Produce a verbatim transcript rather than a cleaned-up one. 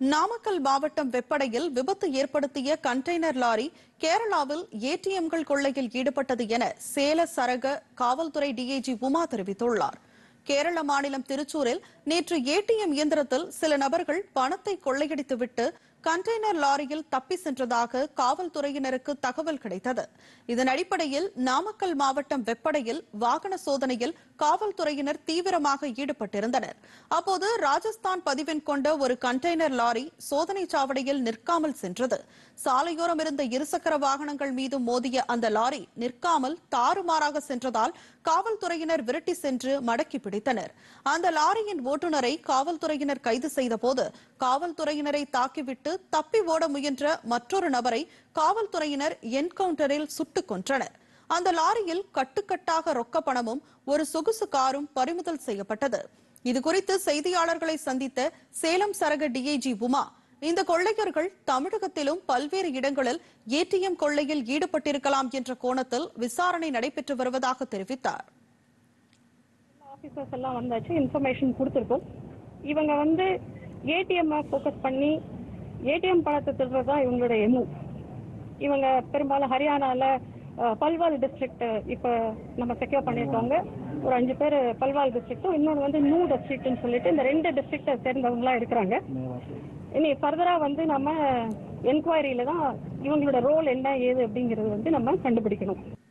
நாமக்கல் மாவட்டம் வெப்படையில் விபத்து ஏற்படுத்திய கண்டெய்னர் லாரி கேரளாவில் ஏடிஎம்கள் கொள்ளையில் ஈடுபட்டது என சேல சரக காவல்துறை டிஐஜி உமா தெரிவித்துள்ளார். கேரள மாநிலம் திருச்சூரில் நேற்று ஏடிஎம் இயந்திரத்தில் சில நபர்கள் பணத்தை கொள்ளையடித்துவிட்டு கண்டெய்னர் லாரியில் தப்பி சென்றதாக காவல்துறையினருக்கு தகவல் கிடைத்தது. இதன் அடிப்படையில் நாமக்கல் மாவட்டம் வெப்படையில் வாகன சோதனையில் காவல்துறையினர் தீவிரமாக ஈடுபட்டிருந்தனர். அப்போது ராஜஸ்தான் பதிவெண் கொண்ட ஒரு கண்டெய்னர் லாரி சோதனை சாவடியில் நிற்காமல் சென்றது. சாலையோரம் இருந்த இருசக்கர வாகனங்கள் மீது மோதிய அந்த லாரி நிற்காமல் தாறுமாறாக சென்றதால் காவல்துறையினர் விரட்டி சென்று மடக்கி பிடித்தனர். அந்த லாரியின் ஓட்டுநரை காவல்துறையினர் கைது செய்தபோது காவல்துறையினரை தாக்கிவிட்டு தப்பி ஓட முயன்ற மற்றொரு நபரை காவல்துறையினர் என்கவுண்டரில் சுட்டுக் கொன்றனர். அந்த லாரியில் கட்டுக்கட்டாக ரொக்க பணமும் ஒரு சொகுசு காரும் பறிமுதல் செய்யப்பட்டது. இதுகுறித்து செய்தியாளர்களை சந்தித்த சேலம் சரக டிஐஜி உமா, இந்த கொள்ளையர்கள் தமிழகத்திலும் பல்வேறு இடங்களில் ஏடிஎம் கொள்ளையில் ஈடுபட்டிருக்கலாம் என்ற கோணத்தில் விசாரணை நடைபெற்று வருவதாக தெரிவித்தார். ஆபீசர்ஸ் எல்லாம் வந்தாச்சு, இன்ஃபர்மேஷன் கொடுத்திருக்கோம். இவங்க வந்து ஏடிஎம் ஃபோக்கஸ் பண்ணி ஏடிஎம் பணத்தை திருடுறதா இவங்களுடைய எண்ணம். இவங்க பெரும்பாலும் ஹரியானால பல்வால் டிஸ்ட்ரிக்ட் இப்ப நம்ம செக்யூர் பண்ணிருக்காங்க. ஒரு அஞ்சு பேர் பல்வால் டிஸ்ட்ரிக்டும் இன்னொன்று வந்து நியூ டிஸ்ட்ரிக்ட்னு சொல்லிட்டு இந்த ரெண்டு டிஸ்ட்ரிக்டை சேர்ந்தவங்களா இருக்கிறாங்க. இனி ஃபர்தரா வந்து நம்ம என்கொயரியில தான் இவங்களோட ரோல் என்ன ஏது அப்படிங்கறது வந்து நம்ம கண்டுபிடிக்கணும்.